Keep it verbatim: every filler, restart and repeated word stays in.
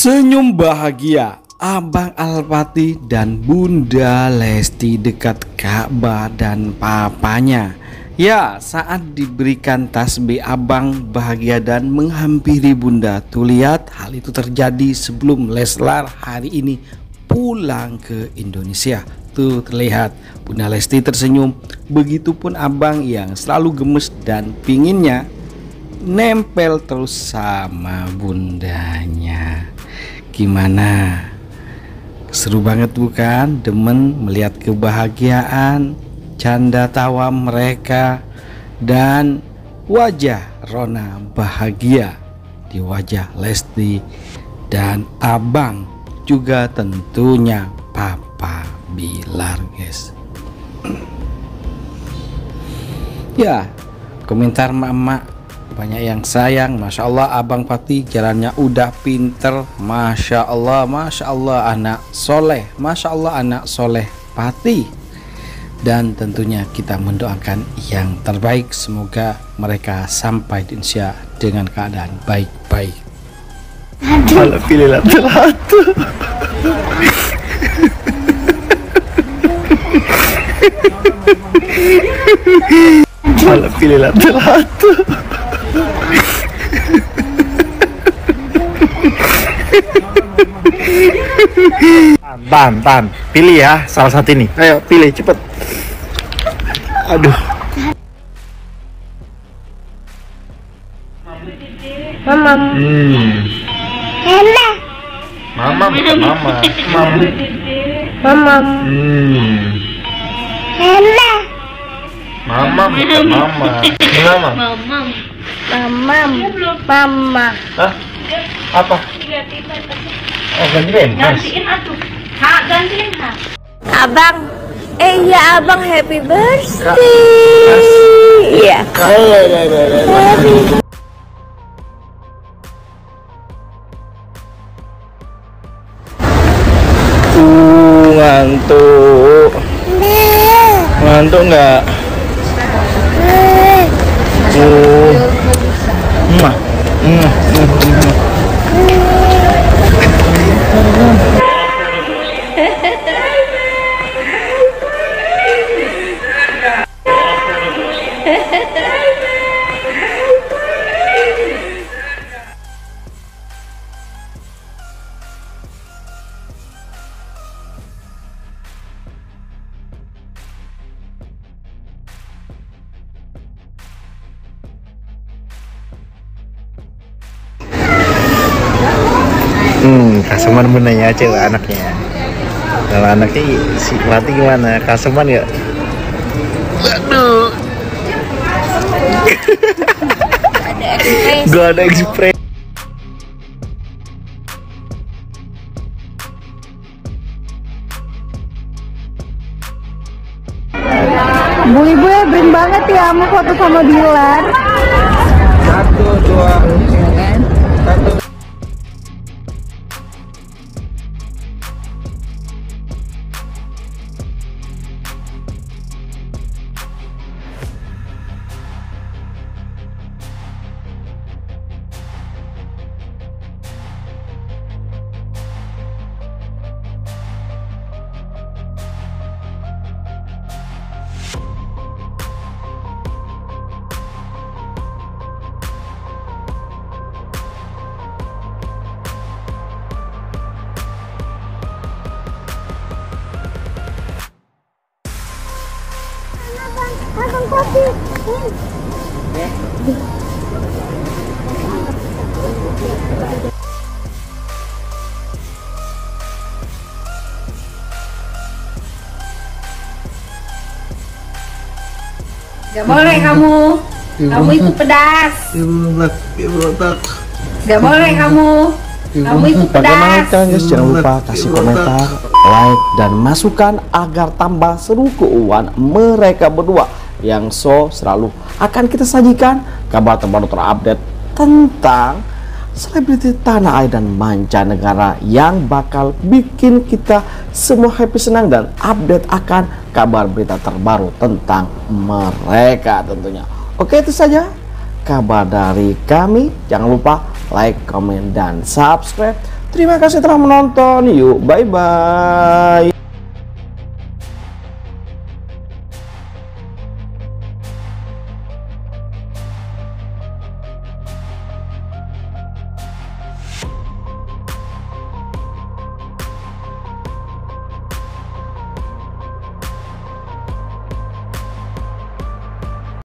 Senyum bahagia Abang Al-Fatih dan Bunda Lesti dekat Ka'bah dan papanya. Ya, saat diberikan tasbih, abang bahagia dan menghampiri Bunda. Tuh lihat, hal itu terjadi sebelum Leslar hari ini pulang ke Indonesia. Tuh terlihat Bunda Lesti tersenyum. Begitupun abang yang selalu gemes dan pinginnya nempel terus sama bundanya. Gimana? Seru banget bukan? Demen melihat kebahagiaan, canda tawa mereka, dan wajah Rona bahagia di wajah Lesti dan abang, juga tentunya Papa Bilar, guys. Ya, komentar mama banyak yang sayang. Masya Allah Abang Fatih jalannya udah pinter. Masya Allah, Masya Allah anak soleh, Masya Allah anak soleh Fatih. Dan tentunya kita mendoakan yang terbaik. Semoga mereka sampai di Indonesia dengan keadaan baik-baik. Malah pilih latu-latu. Malah pilih latu-latu. Tan, tan, pilih ya salah satu ini. Ayo pilih cepet. Aduh. Mama. Hmm. Mama. Mama, bukan mama. Mama. Mama. Hmm. Mama. Mama, bukan mama. Mama. Mama. Mama. Mama. Hah? Apa? Oh, gantiin. Gantiin atuh. Ha, gantiin ha. Abang. Eh ya abang, happy birthday. Iya. Happy. Uh, ngantuk. Ngantuk nggak? Uh. Mwah. Mwah. Mwah. Hmm, Kaseman menanya cewek anaknya. Kalau anaknya si Mati gimana? Kaseman ya? Waduh. Gak ada ekspresi. Bu ibu ya bring banget ya, mau foto sama Bilar. Satu, dua, satu. Abang Fatih. Gak boleh kamu. Kamu itu pedas. Ibu letak, ibu letak. Gak boleh kamu. Kamu itu Bagaimana pedas. kalian guys? Jangan lupa kasih komentar, like, dan masukan agar tambah seru keuangan mereka berdua yang so selalu akan kita sajikan kabar terbaru terupdate tentang selebriti tanah air dan mancanegara yang bakal bikin kita semua happy, senang, dan update akan kabar berita terbaru tentang mereka tentunya. Oke, itu saja kabar dari kami. Jangan lupa like, comment, dan subscribe. Terima kasih telah menonton. Yuk, bye-bye.